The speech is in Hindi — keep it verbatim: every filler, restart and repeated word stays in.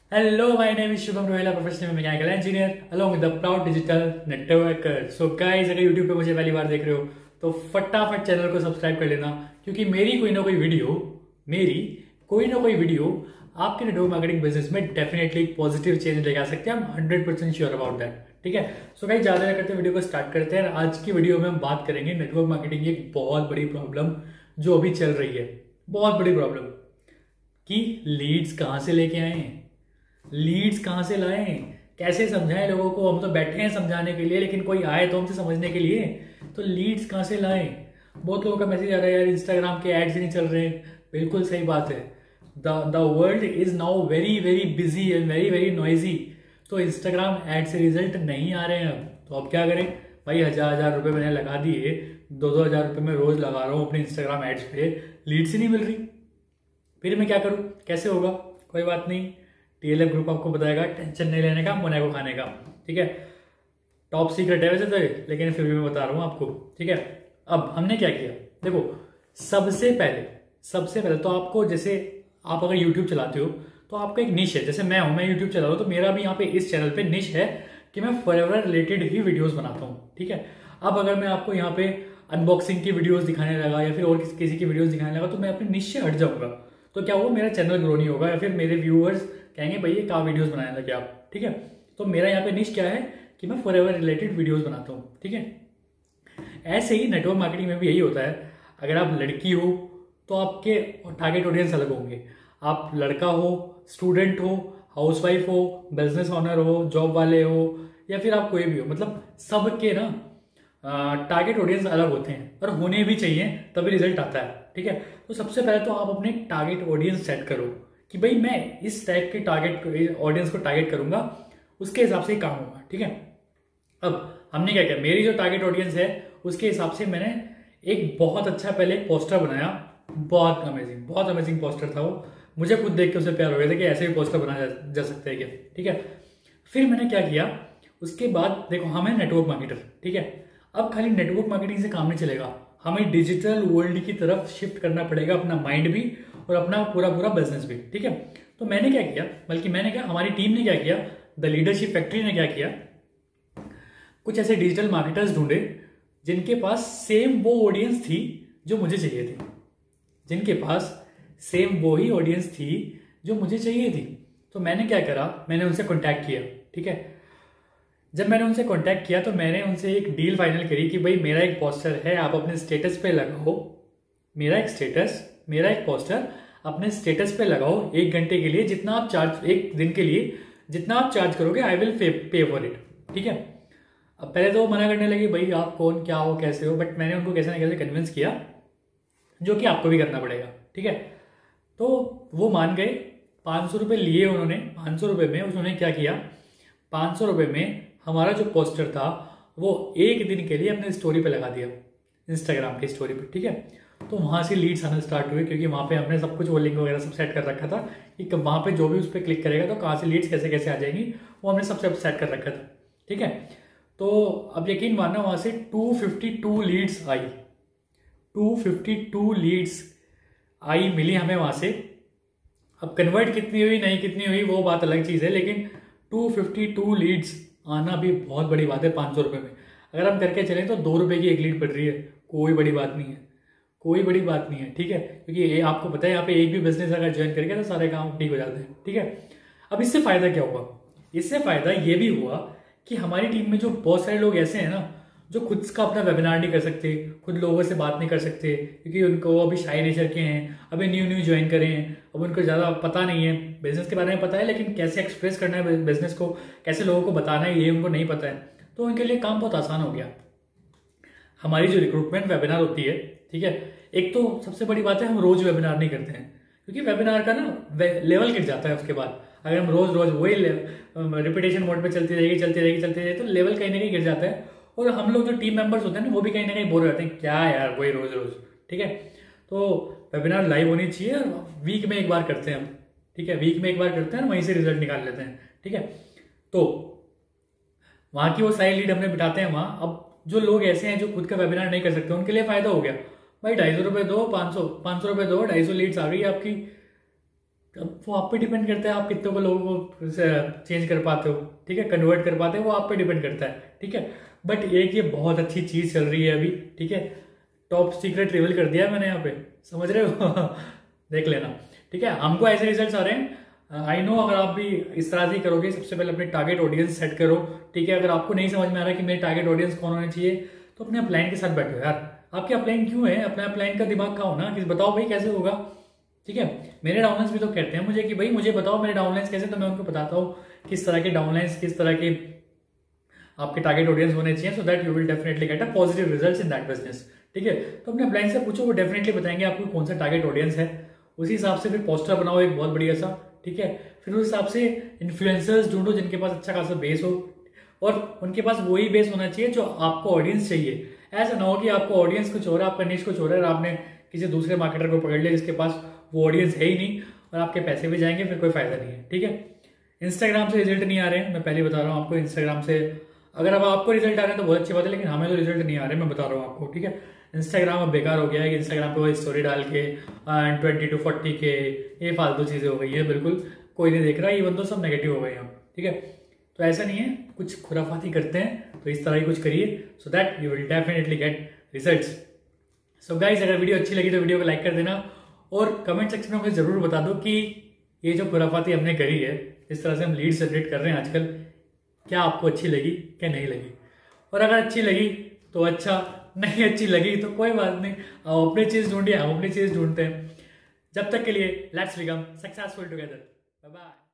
Hello, my name is Shubham Rohela, professional mechanical engineer, along with the proud digital networker. So guys, अगर YouTube पे मुझे पहली बार देख रहे हो तो फटाफट चैनल को सब्सक्राइब कर लेना, क्योंकि मेरी कोई ना कोई वीडियो मेरी कोई ना कोई वीडियो आपके नेटवर्क मार्केटिंग बिजनेस में डेफिनेटली पॉजिटिव चेंज लेके आ सकते हैं। हम hundred percent sure about that. ठीक है, सो गाइस ज्यादा ना करते वीडियो को स्टार्ट करते हैं। आज की वीडियो में हम बात करेंगे नेटवर्क मार्केटिंग की एक बहुत बड़ी प्रॉब्लम जो अभी चल रही है, बहुत बड़ी प्रॉब्लम कि लीड्स कहाँ से लेके आए हैं, लीड्स कहाँ से लाएं, कैसे समझाएं लोगों को। हम तो बैठे हैं समझाने के लिए, लेकिन कोई आए तो हमसे समझने के लिए, तो लीड्स कहाँ से लाएं। बहुत लोगों का मैसेज आ रहा है यार इंस्टाग्राम के एड्स नहीं चल रहे। बिल्कुल सही बात है, the the world is now very very busy and very very noisy. तो इंस्टाग्राम एड से रिजल्ट नहीं आ रहे हैं अब, तो अब क्या करें भाई। हजार हजार रुपए मैंने लगा दिए, दो दो हजार रुपए मैं रोज लगा रहा हूँ अपने इंस्टाग्राम एड्स पे, लीड्स ही नहीं मिल रही। फिर मैं क्या करूँ, कैसे होगा। कोई बात नहीं, टीएलएफ ग्रुप आपको बताएगा, टेंशन नहीं लेने का, मुन्ने को खाने का। ठीक है, टॉप सीक्रेट है वैसे तो, लेकिन फिर भी मैं बता रहा हूँ आपको। ठीक है, अब हमने क्या किया, देखो सबसे पहले सबसे पहले तो आपको, जैसे आप अगर यूट्यूब चलाते हो तो आपका एक निश है। जैसे मैं हूं, मैं यूट्यूब चला रहा हूं, तो मेरा भी यहाँ पे इस चैनल पे निश है कि मैं फॉरएवर रिलेटेड ही वीडियोस बनाता हूँ। ठीक है, अब अगर मैं आपको यहाँ पे अनबॉक्सिंग की वीडियोस दिखाने लगा या फिर और किसी, किसी की वीडियोस दिखाने लगा, तो मैं अपने निश से हट जाऊंगा। तो क्या हुआ, मेरा चैनल ग्रो नहीं होगा, या फिर मेरे व्यूअर्स कहेंगे भाई ये क्या वीडियोस बनाने लगे आप। ठीक है, तो मेरा यहाँ पे निश क्या है कि मैं फॉरएवर रिलेटेड वीडियोस बनाता हूँ। ठीक है, ऐसे ही नेटवर्क मार्केटिंग में भी यही होता है। अगर आप लड़की हो तो आपके टारगेट ऑडियंस अलग होंगे, आप लड़का हो, स्टूडेंट हो, हाउसवाइफ हो, बिजनेस ऑनर हो, जॉब वाले हो, या फिर आप कोई भी हो, मतलब सबके ना टारगेट ऑडियंस अलग होते हैं और होने भी चाहिए, तभी रिजल्ट आता है। ठीक है, तो सबसे पहले तो आप अपने टारगेट ऑडियंस सेट करो कि भाई मैं इस टाइप के टारगेट ऑडियंस को टारगेट करूंगा, उसके हिसाब से ही काम होगा। ठीक है, अब हमने क्या किया, मेरी जो टारगेट ऑडियंस है उसके हिसाब से मैंने एक बहुत अच्छा पहले एक पोस्टर बनाया। बहुत अमेजिंग बहुत अमेजिंग पोस्टर था वो, मुझे खुद देख के उसे प्यार हो गया था कि ऐसे भी पोस्टर बनाया जा, जा सकते हैं क्या। ठीक है, फिर मैंने क्या किया, उसके बाद देखो हम है नेटवर्क मार्केटर। ठीक है, अब खाली नेटवर्क मार्केटिंग से काम नहीं चलेगा, हमें डिजिटल वर्ल्ड की तरफ शिफ्ट करना पड़ेगा, अपना माइंड भी और अपना पूरा पूरा बिजनेस भी। ठीक है, तो मैंने क्या किया, बल्कि मैंने क्या, हमारी टीम ने क्या किया, द लीडरशिप फैक्ट्री ने क्या किया, कुछ ऐसे डिजिटल मार्केटर्स ढूंढे जिनके पास सेम वो ऑडियंस थी जो मुझे चाहिए थी, जिनके पास सेम वो ही ऑडियंस थी जो मुझे चाहिए थी। तो मैंने क्या करा, मैंने उनसे कांटेक्ट किया। ठीक है, जब मैंने उनसे कांटेक्ट किया तो मैंने उनसे एक डील फाइनल करी कि भाई मेरा एक पोस्टर है, आप अपने स्टेटस पे लगाओ, मेरा एक स्टेटस मेरा एक पोस्टर अपने स्टेटस पे लगाओ एक घंटे के लिए, जितना आप चार्ज, एक दिन के लिए जितना आप चार्ज करोगे I will pay for it. ठीक है, अब पहले तो वो मना करने लगे, भाई आप कौन, क्या हो, कैसे हो, बट मैंने उनको कैसे ना कैसे कन्विंस किया, जो कि आपको भी करना पड़ेगा। ठीक है, तो वो मान गए, पाँच सौ रुपये लिए उन्होंने। पाँच सौ रुपये में उन्होंने क्या किया, पाँच सौ रुपये में हमारा जो पोस्टर था वो एक दिन के लिए अपने स्टोरी पे लगा दिया, इंस्टाग्राम की स्टोरी पे। ठीक है, तो वहाँ से लीड्स आना स्टार्ट हुए, क्योंकि वहाँ पे हमने सब कुछ वो लिंक वगैरह सब सेट कर रखा था कि वहाँ पे जो भी उस पर क्लिक करेगा तो कहाँ से लीड्स कैसे कैसे आ जाएंगी, वो हमने सब सेट कर रखा था। ठीक है, तो अब यकीन मानना वहाँ से टू फिफ्टी टू लीड्स आई, टू फिफ्टी टू लीड्स आई मिली हमें वहाँ से। अब कन्वर्ट कितनी हुई नहीं कितनी हुई वो बात अलग चीज़ है, लेकिन टू फिफ्टी टू लीड्स आना भी बहुत बड़ी बात है पाँच सौ रुपये में। अगर हम करके चलें तो दो रुपये की एक लीड पड़ रही है, कोई बड़ी बात नहीं है, कोई बड़ी बात नहीं है। ठीक है, क्योंकि ये आपको पता है यहाँ पे एक भी बिजनेस अगर ज्वाइन करके तो सारे काम ठीक हो जाते हैं। ठीक है, अब इससे फायदा क्या हुआ, इससे फायदा ये भी हुआ कि हमारी टीम में जो बहुत सारे लोग ऐसे हैं ना जो खुद का अपना वेबिनार नहीं कर सकते, खुद लोगों से बात नहीं कर सकते, क्योंकि उनको अभी शाई नेचर के हैं, अभी न्यू न्यू ज्वाइन करे हैं, अब उनको ज़्यादा पता नहीं है, बिजनेस के बारे में पता है लेकिन कैसे एक्सप्रेस करना है बिजनेस को, कैसे लोगों को बताना है, ये उनको नहीं पता है। तो उनके लिए काम बहुत आसान हो गया। हमारी जो रिक्रूटमेंट वेबिनार होती है, ठीक है, एक तो सबसे बड़ी बात है हम रोज वेबिनार नहीं करते हैं, क्योंकि वेबिनार का ना लेवल गिर जाता है उसके बाद। अगर हम रोज रोज वही रिपीटेशन मोड पे चलती रहेगी चलती रहेगी चलती रहेगी तो लेवल कहीं ना कहीं गिर जाता है, और हम लोग जो टीम मेंबर्स होते हैं ना वो भी कहीं ना कहीं बोर हो जाते हैं, क्या यार वही रोज रोज। ठीक है, तो वेबिनार लाइव होनी चाहिए, वीक में एक बार करते हैं हम। ठीक है, वीक में एक बार करते हैं, वहीं से रिजल्ट निकाल लेते हैं। ठीक है, तो वहाँ की वो सारी लीड हमने बिठाते हैं वहाँ। अब जो लोग ऐसे हैं जो खुद का वेबिनार नहीं कर सकते, उनके लिए फायदा हो गया, भाई ढाई सौ रुपये दो, पाँच सौ पाँच सौ रुपये दो, ढाई सौ लीड्स आ गई आपकी। अब वो आप पे डिपेंड करता है, आप कितने को लोगों को चेंज कर पाते हो, ठीक है, कन्वर्ट कर पाते हो, वो आप पे डिपेंड करता है, ठीक है। बट एक ये बहुत अच्छी चीज चल रही है अभी, ठीक है, टॉप सीक्रेट लेवल कर दिया है मैंने यहाँ पे, समझ रहे हो देख लेना, ठीक है। हमको ऐसे रिजल्ट्स आ रहे हैं, आई नो अगर आप भी इस तरह से ही करोगे, सबसे पहले अपने टारगेट ऑडियंस सेट करो, ठीक है। अगर आपको नहीं समझ में आ रहा है कि मेरे टारगेट ऑडियंस कौन होने चाहिए, तो अपने अपलाइन के साथ बैठो यार। आपके अपलाइन क्यों है, अपने अपलाइन का दिमाग खाओ ना, कि बताओ भाई कैसे होगा, ठीक है। मेरे डाउनलाइंस भी तो कहते हैं मुझे कि भाई मुझे बताओ मेरे डाउनलाइंस कैसे, तो मैं उनको बताता हूँ किस तरह के डाउनलाइंस, किस तरह के आपके टारगेट ऑडियंस होने चाहिए, so that you will definitely get a positive results in that business, ठीक है। तो अपने अपलाइन से पूछो, वो डेफिनेटली बताएंगे आपको कौन सा टारगेट ऑडियंस है, उसी हिसाब से फिर पोस्टर बनाओ एक बहुत बढ़िया सा, ठीक है। फिर उस हिसाब से इन्फ्लुएंसर्स ढूंढो जिनके पास अच्छा खासा बेस हो, और उनके पास वही बेस होना चाहिए जो आपको ऑडियंस चाहिए। ऐसा ना हो कि आपको ऑडियंस कुछ हो रहा है, आपका निश कुछ हो रहा है, और आपने किसी दूसरे मार्केटर को पकड़ लिया जिसके पास वो ऑडियंस है ही नहीं, और आपके पैसे भी जाएंगे, फिर कोई फायदा नहीं है, ठीक है। इंस्टाग्राम से रिजल्ट नहीं आ रहे हैं, मैं पहले बता रहा हूँ आपको। इंस्टाग्राम से अगर अब आपको रिजल्ट आ रहे हैं तो बहुत अच्छी बात है, लेकिन हमें तो रिजल्ट नहीं आ रहे, मैं बता रहा हूँ आपको, ठीक है। इंस्टाग्राम अब बेकार हो गया है कि इंस्टाग्राम पे वो स्टोरी डाल के ट्वेंटी टू फोर्टी के ये फालतू चीजें हो गई है, बिल्कुल कोई नहीं देख रहा, इवन तो सब नेगेटिव हो गए हैं, ठीक है। तो ऐसा नहीं है, कुछ खुराफाती करते हैं तो इस तरह ही कुछ करिए, so that you will definitely get results. So guys, अगर वीडियो अच्छी लगी तो वीडियो को लाइक कर देना, और कमेंट सेक्शन में मुझे जरूर बता दो कि ये जो खुराफाती हमने करी है, इस तरह से हम लीड जनरेट कर रहे हैं आजकल, क्या आपको अच्छी लगी क्या नहीं लगी। और अगर अच्छी लगी तो अच्छा, नहीं अच्छी लगी तो कोई बात नहीं, आप अपनी चीज ढूंढिए, हम अपनी चीज ढूंढते हैं। जब तक के लिए let's become successful together, bye bye.